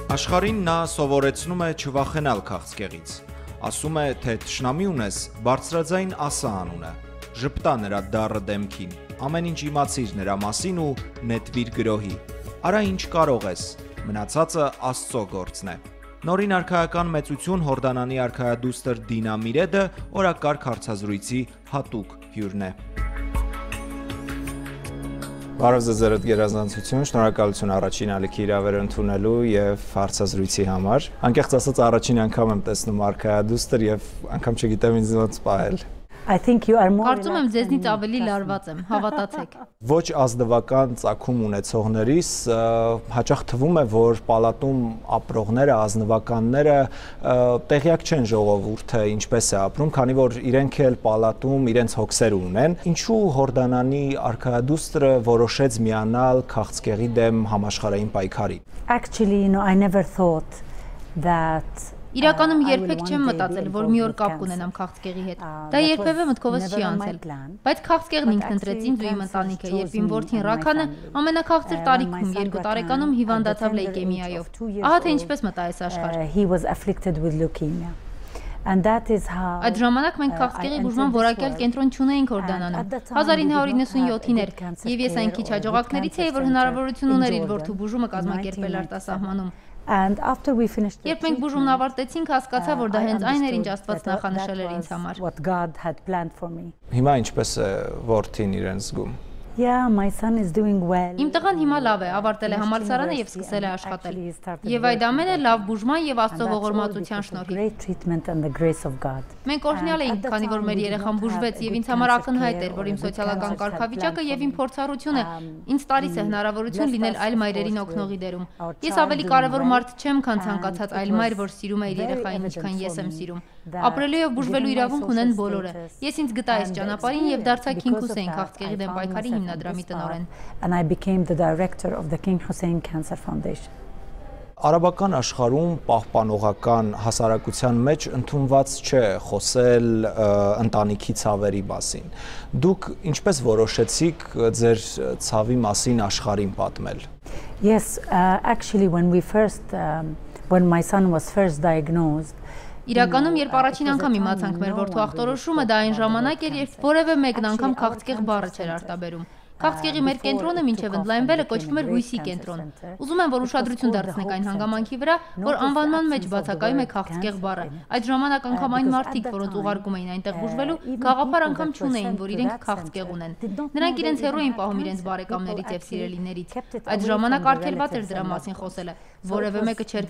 Աշխարհին նա սովորեցնում է չվախենալ քաղցկեղից։ Ասում է, թե թշնամի ունես, բարձրաձայն ասա անունը։ Ժպտա նրա դառը դեմքին, ամեն ինչ իմացիր նրա մասին ու նետվիր գրոհի։ Արա ինչ կարող ես, մնացածը Աստծո գործն է։ Նորին արքայական մեծություն Հորդանանի արքայադուստր Դինա Միրեդը օրակարգ հարցազրույցի հատուկ հյուրն է։ Բարև ձեզ երդ գերազանցություն, շնորհակալություն առաջին ալիքի իրավերը ընդունելու եւ հարցազրույցի համար։ Անկեղծ ասած առաջին անգամ եմ տեսնում արքայադուստր եւ անգամ չգիտեմ ինձ ոնց պահել։ Կարծում եմ ձեզնից ավելի լարված եմ, հավատացեք։ Ոչ ազնվական ծագում ունեցողներիս հաճախ թվում է, որ պալատում ապրողները, ազնվականները տեղյակ չեն ժողովուրդը ինչպես է ապրում, քանի որ իրենք էլ պալատում իրենց հոգսեր ունեն։ Ինչու Հորդանանի արքայադուստրը որոշեց միանալ քաղցկեղի դեմ համաշխարհային պայքարի։ Actually, I never thought that Իրականում երբեք չեմ մտածել, որ մի օր կապ կունենամ քաղցկեղի հետ։ Դա երբևէ մտքովս չի անցել։ Բայց քաղցկեղն ինքն ընտրեց ինձ ու իմ ընտանիքը, երբ իմ որդին Ռաքանը ամենակաղցր տարիքում 2 տարեկանում հիվանդացավ լեյկեմիայով։ Ահա թե ինչպես մտա այս աշխարհ։ Այդ ժամանակ մենք քաղցկեղի բուժման որակյալ կենտրոն չունեինք Հորդանանում։ 1997-ին էր, եւ ես այն քիչ հաջողակներից էի, որ հնարավորություն ուներ իր որդու բուժումը կազմակերպել արտասահմանում։ Երբ մենք բուժումն ավարտեցինք, հասկացա, որ դա հենց այն էր, ինչ Աստված նախանշել էր ինձ համար։ Հիմա ինչպես է որդին իրեն զգում։ My son is doing well. Իմ տղան հիմա լավ է, ավարտել է համալսարանը եւ սկսել է աշխատել։ Եվ այդ ամենը լավ բուժման եւ Աստծո ողորմածության շնորհիվ։ Մենք օրհնյալ էինք, քանի որ մեր երեխան բուժվեց եւ ինձ համար ակնհայտ էր, որ իմ սոցիալական կարգավիճակը եւ իմ փորձառությունը ինձ տալիս է հնարավորություն լինել այլ մայրերին օգնողի դերում։ Ես ավելի կարեւոր մարդ չեմ, քան ցանկացած այլ մայր, որ սիրում է իր երեխային, ինչքան ես եմ սիրում։ Ապրելու եւ բուժվելու իրավունք ունեն բոլորը։ Ես ինձ գտա այս ճանապարհին եւ դարձա King Hussein քաղցկեղի դեմ պայքարի հիմնադրամի տնօրեն։ And I became the director of the King Hussein Cancer Foundation. Արաբական աշխարհում պահպանողական հասարակության մեջ ընդունված չէ խոսել ընտանիքի ցավերի մասին։ Դուք ինչպես որոշեցիք ձեր ցավի մասին աշխարհին պատմել։ Yes, actually when my son was first diagnosed, Իրականում, երբ առաջին անգամ իմացանք մեր որդու ախտորոշումը, դա այն ժամանակ էր, երբ որևէ մեկն անգամ քաղցկեղ բառը չէր արտաբերում։ Քաղցկեղի մեր կենտրոնը մինչև ընդլայնվելը կոչվում էր հույսի կենտրոն։ Ուզում եմ, որ ուշադրություն դարձնեք այն հանգամանքի վրա, որ անվանման մեջ բացակայում է քաղցկեղ բառը։ Այդ ժամանակ անգամ այն մարդիկ, որոնց ուղարկում էին այնտեղ բուժվելու, գաղափար անգամ չունեին, որ իրենք քաղցկեղ ունեն։ Նրանք իրենց հեռու էին պահում իրենց բարեկամներից եւ սիրելիներից։ Այդ ժամանակ արգելված էր դրա մասին խոսելը, որևէ մեկը չէր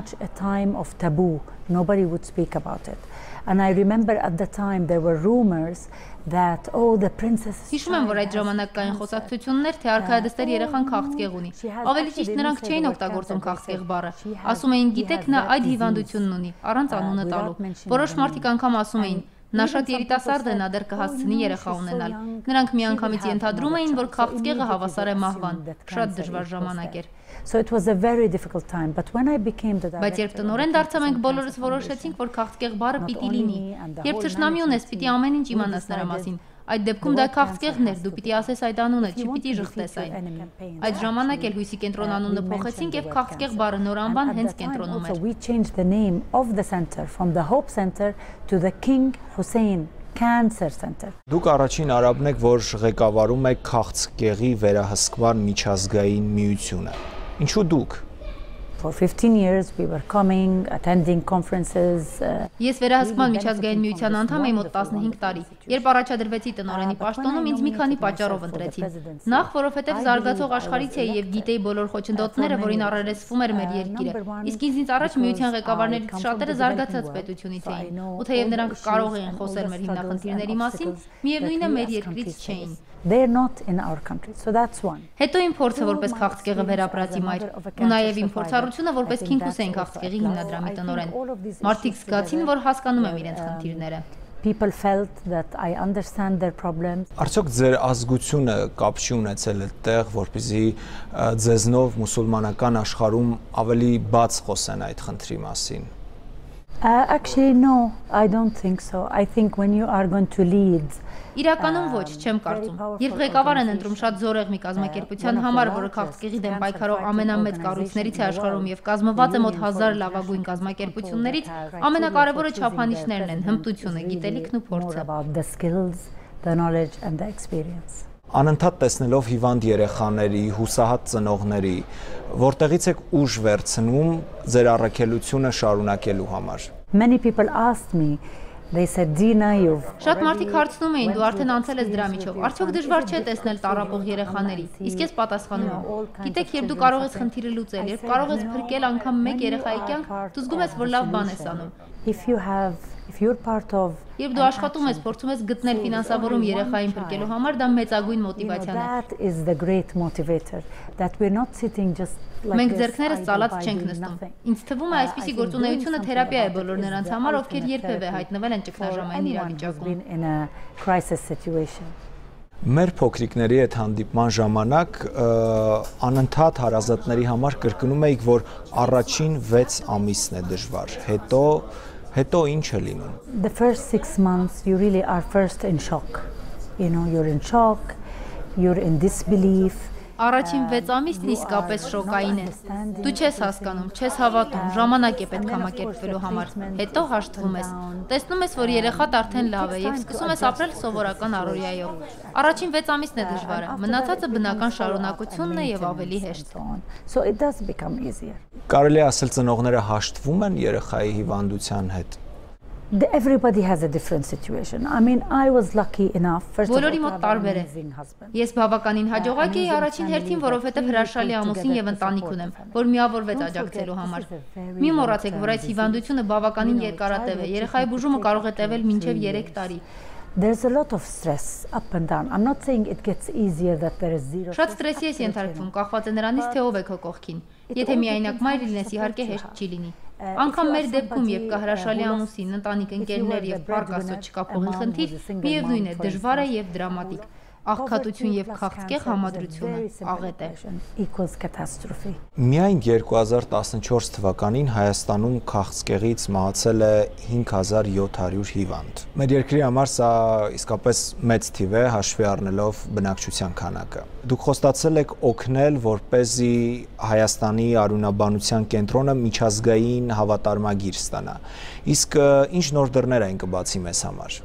կարող։ And I remember at the time there were rumors that the princess Հիշում եմ, որ այդ ժամանակ կային խոսակցություններ, թե արքայադստեր երեխան քաղցկեղ ունի։ Ավելի ճիշտ նրանք չէին օգտագործում քաղցկեղ բառը։ Ասում էին, գիտեք, նա այդ հիվանդությունն ունի, առանց անունը տալու։ Որոշ մարդիկ անգամ ասում էին, նա շատ երիտասարդ է, նա դեռ կհասցնի երեխա ունենալ։ Նրանք միանգամից ենթադրում էին, որ քաղցկեղը հավասար է մահվան։ Շատ դժվար ժամանակ էր։ So it was a very difficult time, but when I became the Բայց երբ տնօրեն դարձա, մենք բոլորս որոշեցինք, որ քաղցկեղ բառը պիտի լինի։ Երբ թշնամի ունես, պիտի ամեն ինչ իմանաս նրա մասին։ Այդ դեպքում դա քաղցկեղն էր, դու պիտի ասես այդ անունը, չպիտի ժխտես այն։ Այդ ժամանակ էլ հույսի կենտրոն անունը փոխեցինք եւ քաղցկեղ բառը նոր անվան հենց կենտրոնում էր։ We changed the name of the center from the Hope Center to the King Hussein Cancer Center. Դուք առաջին արաբն եք, որ ղեկավարում եք քաղցկեղի վերահսկման միջազգային միությունը։ Ինչու դուք։ For 15 years we were coming, attending conferences. Ես վերահսկման միջազգային միության անդամ եմ մոտ 15 տարի։ Երբ առաջադրվեցի տնօրենի պաշտոնում, ինձ մի քանի պատճառով ընտրեցին։ Նախ, որովհետև զարգացող աշխարհից էի եւ գիտեի բոլոր խոչընդոտները, որին առերեսվում էր մեր երկիրը։ Իսկ ինձնից առաջ միության ղեկավարներից շատերը զարգացած պետությունից էին։ Ու թեև նրանք կարող էին խոսել մեր հիմնախնդիրների մասին, միևնույնն է մեր երկրից չէին։ They're not in our country, so that's one. Հետո իմ փորձը որպես քաղցկեղը վերապրածի մայր, ու նաև իմ փորձառությունը որպես King Hussein քաղցկեղի հիմնադրամի տնօրեն։ Մարդիկ զգացին, որ հասկանում եմ իրենց խնդիրները։ People felt that I understand their problems. Արդյոք ձեր ազգությունը կապ չի ունեցել այդտեղ, որպեսզի ձեզնով մուսուլմանական աշխարհում ավելի բաց խոսեն այդ խնդրի մասին։ Actually, no, I don't think so. I think when you are going to lead, Իրականում ոչ, չեմ կարծում։ Երբ ղեկավար են ընտրում շատ զորեղ մի կազմակերպության համար, որը քաղցկեղի դեմ պայքարող ամենամեծ կառույցներից է աշխարհում եւ կազմված է մոտ 1000 լավագույն կազմակերպություններից, ամենակարևորը չափանիշներն են՝ հմտությունը, գիտելիքն ու փորձը։ Անընդհատ տեսնելով հիվանդ երեխաների, հուսահատ ծնողների, որտեղից եք ուժ վերցնում ձեր առաքելությունը շարունակելու համար։ Many people asked me, they said, Dina, you've Շատ մարդիկ հարցնում էին, դու արդեն անցել ես դրա միջով, արդյոք դժվար չէ տեսնել տառապող երեխաների։ Իսկ ես պատասխանում եմ. Գիտեք, երբ դու կարող ես խնդիրը լուծել, երբ կարող ես փրկել անգամ մեկ երեխայի կյանք, դու զգում ես, որ լավ բան ես անում։ if you're part of Երբ դու աշխատում ես, փորձում ես գտնել ֆինանսավորում երեխային փրկելու համար, դա մեծագույն մոտիվացիան է։ That is the great motivator, that we're not sitting just like Մենք ձեռքներս ծալած չենք նստում։ Ինձ թվում է, այսպիսի գործունեությունը թերապիա է բոլոր նրանց համար, ովքեր երբևէ հայտնվել են ճգնաժամային իրավիճակում։ Մեր փոքրիկների հետ հանդիպման ժամանակ անընդհատ հարազատների համար կրկնում էիք, որ առաջին 6 ամիսն է դժվար, հետո ինչ է լինում։ The first 6 months you really are first in shock. You know, you're in shock, you're in disbelief. Առաջին 6 ամիսն իսկապես շոկային է։ Դու չես հասկանում, չես հավատում, ժամանակ է պետք համակերպվելու համար։ Հետո հաշտվում ես։ Տեսնում ես, որ երեխադ արդեն լավ է եւ սկսում ես ապրել սովորական առօրյայով։ Առաջին 6 ամիսն է դժվարը, մնացածը բնական շարունակությունն է եւ ավելի հեշտ։ So it does become easier. Կարելի է ասել ծնողները հաշտվում են երեխայի հիվանդության հետ։ Everybody has a different situation. I mean, I was lucky enough first of all Բոլորի մոտ տարբեր է։ Ես բավականին հաջողակ էի առաջին հերթին, որովհետև հրաշալի ամուսին եւ ընտանիք ունեմ, որ միավորվեց աջակցելու համար։ Մի մոռացեք, որ այս հիվանդությունը բավականին երկարատև է։ Երեխայի բուժումը կարող է տևել մինչև 3 տարի։ There's a lot of stress up and down. I'm not saying it gets easier that there is zero. Շատ ստրեսի ես ենթարկվում, կախված է նրանից, թե ով է քո կողքին։ Եթե միայնակ մայր լինես, իհարկե հեշտ չի լինի։ Անկամ մեր դեպքում, երբ կա հրաշալի ամուսին, ընտանիք, ընկերներ եւ պարկ ասոց չկա փողի խնդիր, միևնույն է, դժվար է եւ դրամատիկ։ Աղքատություն եւ քաղցկեղ համադրությունը աղետ է։ Միայն 2014 թվականին Հայաստանում քաղցկեղից մահացել է 5700 հիվանդ։ Մեր երկրի համար սա իսկապես մեծ թիվ է, հաշվի առնելով բնակչության քանակը։ Դուք խոստացել եք օգնել, որպեսզի Հայաստանի արյունաբանության կենտրոնը միջազգային հավատարմագիր ստանա։ Իսկ ինչ նոր դռներ այն կբացի մեզ համար։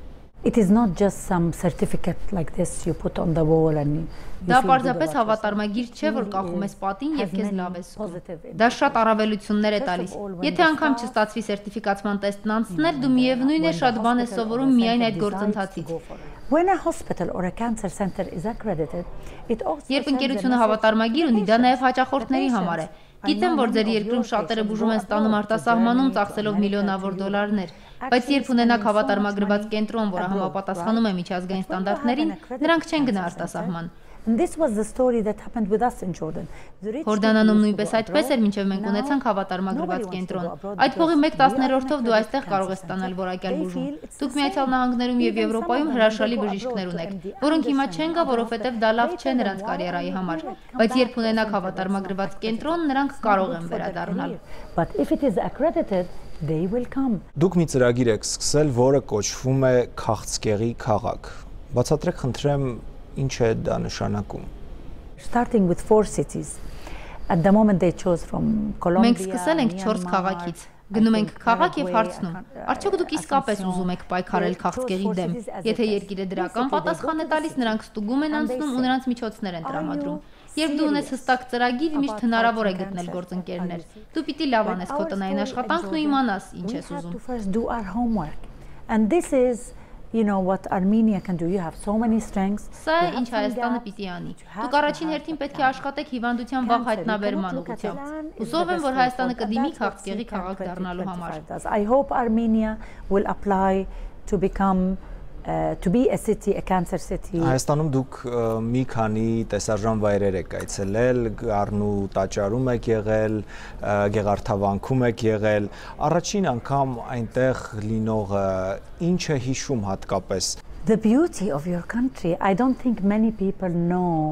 It is not just some certificate like this you put on the wall and Դա պարզապես հավատարմագիր չէ, որ կախում ես պատին եւ քեզ լավ ես զգում։ Դա շատ առավելություններ է տալիս։ Եթե անգամ չստացվի սերտիֆիկացման տեստն անցնել, դու միևնույն է շատ բան ես սովորում միայն այդ գործընթացից։ When a hospital or a cancer center is accredited, it also Երբ ընկերությունը հավատարմագիր ունի, դա նաեւ հաճախորդների համար է։ Գիտեմ, որ ձեր երկրում շատերը բուժում են ստանում արտասահմանում ծախսելով միլիոնավոր դոլարներ, բայց երբ ունենաք հավատարմագրված կենտրոն, որը համապատասխանում է միջազգային ստանդարտներին, նրանք չեն գնա արտասահման։ This was the story that happened with us in Jordan. Հորդանանում նույնպես այդպես էր, մինչև մենք ունեցանք հավատարմագրված կենտրոն։ Այդ փողի 1/10-ով դու այստեղ կարող ես ստանալ որակյալ բուժում։ Դուք Միացյալ Նահանգներում եւ Եվրոպայում հրաշալի բժիշկներ ունեք, որոնք հիմա չեն գա, որովհետեւ դա լավ չէ նրանց կարիերայի համար։ Բայց երբ ունենաք հավատարմագրված կենտրոն, նրանք կարող են վերադառնալ։ But if it is accredited, they will come. Դուք մի ծրագիր եք սկսել, որը կոչվում է Քաղցկեղի քաղաք։ Բացատրեք, խնդրեմ, ինչ է դա նշանակում։ Starting with 4 cities. At the moment they chose from Colombia. Մենք սկսել ենք 4 քաղաքից։ Գնում ենք քաղաք եւ հարցնում. Արդյոք դուք իսկապես ուզում եք պայքարել քաղցկեղի դեմ։ Եթե երկիրը դրական պատասխան է տալիս, նրանք ստուգում են անցնում ու նրանց միջոցներ են տրամադրում։ Երբ դու ունես հստակ ծրագիր, միշտ հնարավոր է գտնել գործընկերներ։ Դու պիտի լավ անես քո տնային աշխատանքն ու իմանաս ինչ ես ուզում։ First do our homework. And this is You know what Armenia can do. You have so many strengths. Սա ինչ Հայաստանը պիտի անի։ Դուք առաջին հերթին պետք է աշխատեք հիվանդության վաղ հայտնաբերման ուղղությամբ։ Հուսով եմ, որ Հայաստանը կդիմի քաղցկեղի քաղաք դառնալու համար։ I hope Armenia will apply to become to be a city, a cancer city. Հայաստանում դուք մի քանի տեսարժան վայրեր եք այցելել, Գառնու տաճարում եք եղել, Գեղարդավանքում եք եղել։ Առաջին անգամ այնտեղ լինողը ինչ է հիշում հատկապես։ The beauty of your country. I don't think many people know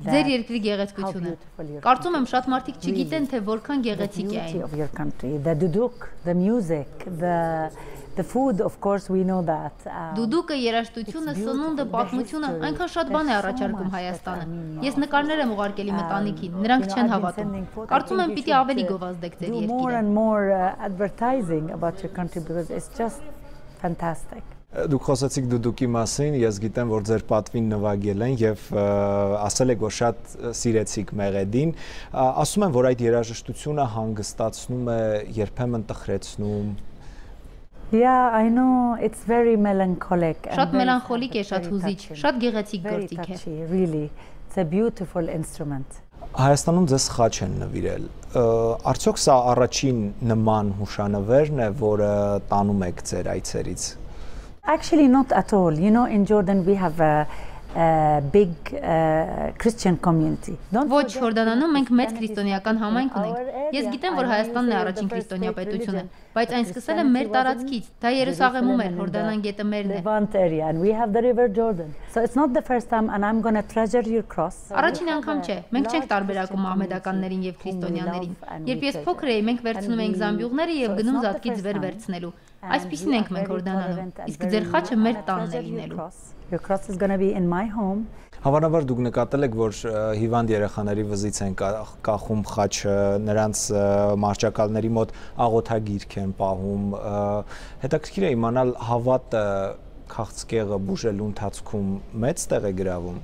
Ձեր երկրի գեղեցկությունը։ Կարծում եմ շատ մարդիկ չգիտեն, թե որքան գեղեցիկ է այն։ The duduk, the music, the food, of course we know that. Դուդուկը, երաժշտությունը, սնունդը, պատմությունը այնքան շատ բան է առաջարկում Հայաստանը։ Ես նկարներ եմ ուղարկել ընտանիքին, նրանք չեն հավատում։ Կարծում եմ պիտի ավելի գովազդեք ձեր երկիրը։ More and more advertising about your country because it's just fantastic. Դուք խոսեցիք դուդուկի մասին, ես գիտեմ, որ ձեր պատվին նվագել են եւ ասել եք, որ շատ սիրեցիք մեղեդին։ Ասում են, որ այդ երաժշտությունը հանգստացնում է, երբեմն տխրեցնում։ Yeah, I know, it's very melancholic. Շատ մելանխոլիկ է, շատ հուզիչ, շատ գեղեցիկ գործիք է։ Really, it's a beautiful instrument. Հայաստանում ձեզ խաչ են նվիրել։ Արդյոք սա առաջին նման հուշանվերն է, որը տանում եք ձեր այցերից։ Actually, not at all. You know, in Jordan we have a big Christian community. Ոչ, Հորդանանում մենք մեծ քրիստոնեական համայնք ունենք։ Ես գիտեմ, որ Հայաստանն է առաջին քրիստոնյա պետությունը, բայց այն սկսել է մեր տարածքից։ Դա Երուսաղեմում էր, Հորդանան գետը մերն է։ Levant area, and we have the river Jordan. So it's not the first time, and I'm going to treasure your cross. Առաջին անգամ չէ։ Մենք չենք տարբերակում մահմեդականներին եւ քրիստոնյաներին։ Երբ ես փոքր էի, մենք վերցնում էինք զամբյուղները եւ գնում զատկից վեր վերցնելու։ Այսպիսին ենք մենք Հորդանանում։ Իսկ ձեր խաչը մեր տանն է լինելու։ Your cross is going to be in my home. Հավանաբար դուք նկատել եք, որ հիվանդ երեխաների վզից են կախում խաչը, նրանց մարճակալների մոտ աղոթագիրք են պահում։ Հետաքրքիր է իմանալ, հավատը քաղցկեղը բուժելու ընթացքում մեծ տեղ է գրավում։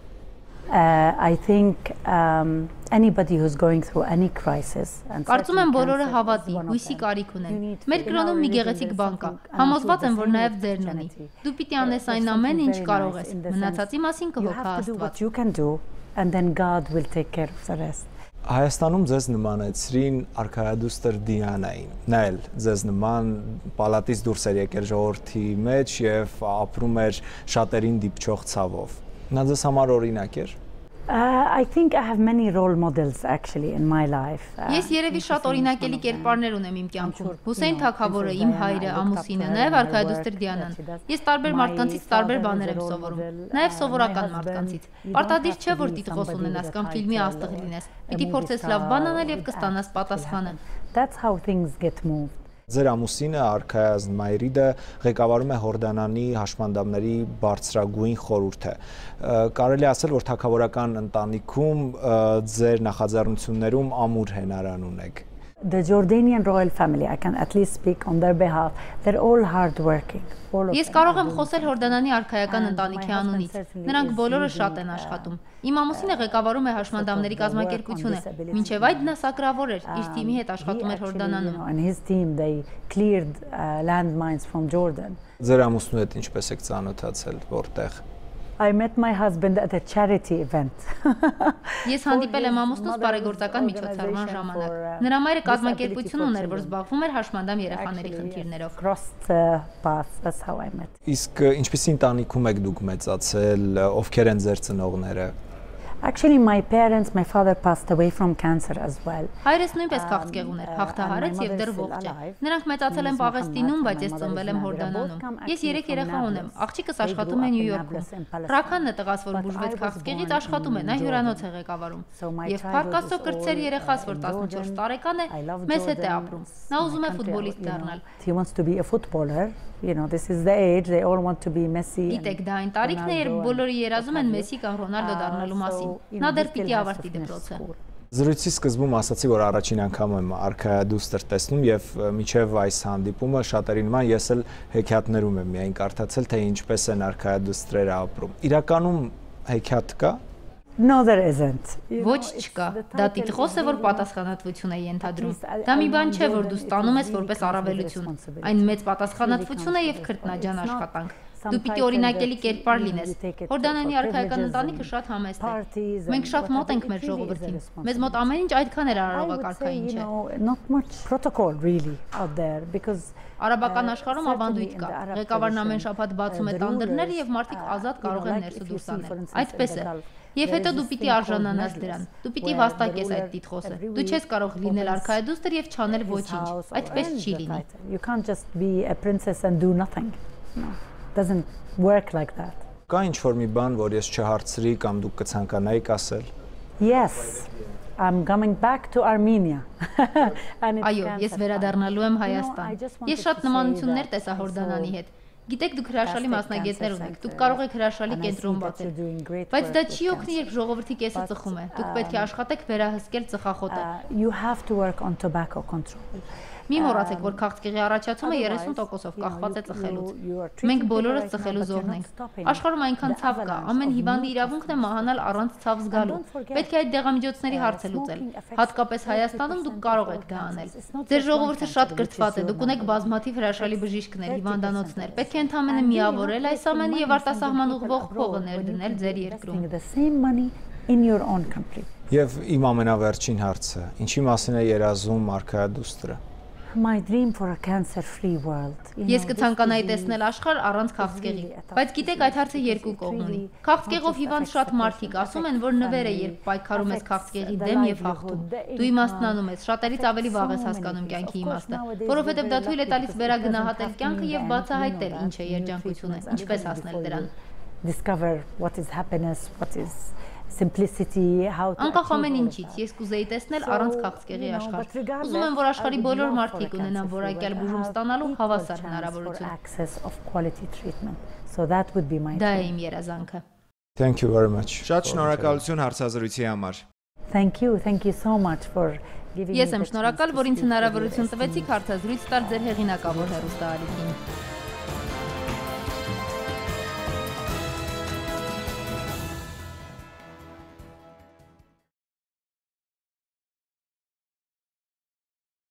I think anybody who's going through any crisis. Կարծում եմ բոլորը հավատի, հույսի կարիք ունեն։ Մեր կրոնում մի գեղեցիկ բան կա։ Համոզված եմ, որ նաև ձերն ունի։ Դու պիտի անես այն ամենը, ինչ կարող ես։ Մնացածի մասին կհոգա Աստված։ You can do, and then God will take care of the rest. Հայաստանում ձեզ նմանեցրին արքայադուստր Դիանային։ Նա էլ ձեզ նման պալատից դուրս էր եկել ժողովրդի մեջ եւ ապրում էր շատերին դիպչող ցավով։ Նա ձեզ համար օրինակ էր։ I think I have many role models actually in my life. Ես երևի շատ օրինակելի կերպարներ ունեմ իմ կյանքում։ Հուսեին Թագավորը, իմ հայրը, ամուսինը, նաև արքայադուստր Դիանան։ Ես տարբեր մարդկանցից տարբեր բաներ եմ սովորում, նաև սովորական մարդկանցից։ Պարտադիր չէ, որ տիտղոս ունենաս կամ ֆիլմի աստղ լինես։ Պիտի փորձես լավ բան անել եւ կստանաս պատասխանը։ That's how things get moved. Ձեր ամուսինը Արքայազն Մայրիդը ղեկավարում է Հորդանանի հաշմանդամների բարձրագույն խորհուրդը։ Կարելի ասել, որ թագավորական ընտանիքում ձեր նախաձեռնություններում ամուր հենարան ունեք։ The Jordanian royal family, I can at least speak on their behalf. They're all hardworking. Ես կարող եմ խոսել Հորդանանի արքայական ընտանիքի անունից։ Նրանք բոլորը շատ են աշխատում։ Իմ ամուսինը ղեկավարում է հաշմանդամների կազմակերպությունը։ Մինչև այդ նա սակրավոր էր, իր թիմի հետ աշխատում էր Հորդանանում։ And his team they cleared landmines from Jordan. Ձեր ամուսնու հետ ինչպես եք ծանոթացել, որտեղ։ I met my husband at a charity event. Ես հանդիպել եմ ամուսնուս բարեգործական միջոցառման ժամանակ։ Նրա մայրը կազմակերպություն ուներ, որ զբաղվում էր հաշմանդամ երեխաների խնդիրներով։ That's how I met. Իսկ ինչպեսի ընտանիքում եք դուք մեծացել, ովքեր են ձեր ծնողները։ Actually, my parents, my father passed away from cancer as well. Հայրս նույնպես քաղցկեղ ուներ, հաղթահարեց եւ դեռ ողջ է։ Նրանք մեծացել են Պաղեստինում, բայց ես ծնվել եմ Հորդանանում։ Ես 3 երեխա ունեմ։ Աղջիկս աշխատում է Նյու Յորքում։ Ռաքանն է տղաս, որ բուժվեց քաղցկեղից, աշխատում է, նա հյուրանոց է ղեկավարում։ Եվ Փառք Աստծո կրտսեր երեխաս, որ 14 տարեկան է, մեզ հետ է ապրում։ Նա ուզում է ֆուտբոլիստ դառնալ։ He wants to be a footballer. You know, this is the age they all want to be Messi. Գիտեք, դա այն տարիքն է, երբ բոլորը երազում են Մեսսի կամ Ռոնալդո դառնալու մասին։ Նա դեռ պիտի ավարտի դպրոցը։ Զրույցի սկզբում ասացի, որ առաջին անգամ եմ արքայադուստր տեսնում եւ միջև այս հանդիպումը շատերին նման ես էլ հեքիաթներում եմ միայն կարդացել, թե ինչպես են արքայադուստրերը ապրում։ Իրականում հեքիաթ կա։ No, there isn't. Ոչ չկա։ Դա տիտղոս է, որ պատասխանատվություն է ենթադրում։ Դա մի բան չէ, որ դու ստանում ես որպես առավելություն։ Այն մեծ պատասխանատվություն է եւ քրտնաջան աշխատանք։ Դու պիտի օրինակելի կերպար լինես։ Հորդանանի արքայական ընտանիքը շատ համեստ է։ Մենք շատ մոտ ենք մեր ժողովրդին։ Մեզ մոտ ամեն ինչ այդքան էր արարողակարգային չէ։ Not much protocol really out there because Արաբական աշխարհում ավանդույթ կա։ Ղեկավարն ամեն շաբաթ բացում է տանդրները եւ մարդիկ ազատ կարող են ներս ու դուրս անել։ Այդպես է։ Եվ հետո դու պիտի արժանանաս դրան։ Դու պիտի վաստակես այդ տիտղոսը։ Դու չես կարող լինել արքայադուստր եւ չանել ոչինչ։ Այդպես չի լինի։ You can't just be a princess and do nothing. No. Doesn't work like that. Կա ինչ-որ մի բան, որ ես չհարցրի կամ դուք կցանկանայիք ասել։ Yes. I'm coming back to Armenia. Այո, ես վերադառնալու եմ Հայաստան։ Ես շատ նմանություններ տեսա Հորդանանի հետ։ Գիտեք, դուք հրաշալի մասնագետներ ունեք, դուք կարող եք հրաշալի կենտրոն բացել։ Բայց դա չի օգնի, երբ ժողովրդի կեսը ծխում է։ Դուք պետք է աշխատեք վերահսկել ծխախոտը։ You have to work on tobacco control. Մի մոռացեք, որ քաղցկեղի առաջացումը 30%-ով կախված է ծխելուց։ Մենք բոլորս ծխելու զոհն ենք։ Աշխարհում այնքան ցավ կա, ամեն հիվանդի իրավունքն է մահանալ առանց ցավ զգալու։ Պետք է այդ դեղամիջոցների հարցը լուծել։ Հատկապես Հայաստանում դուք կարող եք դա անել։ Ձեր ժողովուրդը շատ կրթված է, դուք ունեք բազմաթիվ հրաշալի բժիշկներ, հիվանդանոցներ։ Պետք է ընդհանրապես միավորել այս ամենը եւ արտասահման ուղղող փողը ներդնել ձեր երկրում։ Եվ իմ ամենավերջին հարցը, ինչի մասին է երազում Արքայադուստրը։ My dream for a cancer-free world. Ես կցանկանայի տեսնել աշխարհ առանց քաղցկեղի, բայց գիտեք, այդ հարցը երկու կողմ ունի։ Քաղցկեղով հիվանդ շատ մարդիկ ասում են, որ նվեր է, երբ պայքարում ես քաղցկեղի դեմ եւ հաղթում։ Դու իմաստնանում ես, շատերից ավելի վաղ ես հասկանում կյանքի իմաստը, որովհետեւ դա թույլ է տալիս վերագնահատել կյանքը եւ բացահայտել ինչ է երջանկությունը, ինչպես հասնել դրան։ Discover what is happiness, what is simplicity, how to Անկախ ամեն ինչից, ես կուզեի տեսնել առանց քաղցկեղի աշխարհ։ Ուզում եմ, որ աշխարհի բոլոր մարդիկ ունենան որակյալ բուժում ստանալու հավասար հնարավորություն։ Դա է իմ երազանքը։ Thank you very much. Շատ շնորհակալություն հարցազրույցի համար։ Thank you so much for giving me. Ես եմ շնորհակալ, որ ինձ հնարավորություն տվեցիք հարցազրույց տալ ձեր հեղինակավոր հեռուստաալիքին։